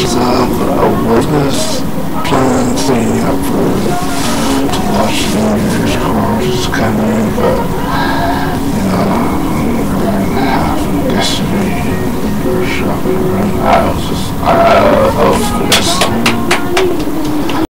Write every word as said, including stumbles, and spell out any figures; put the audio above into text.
uh, I was planning staying up for to watch the New Year's cars come in, but you know, we're gonna have yesterday we were shopping around. I was just I, I, I was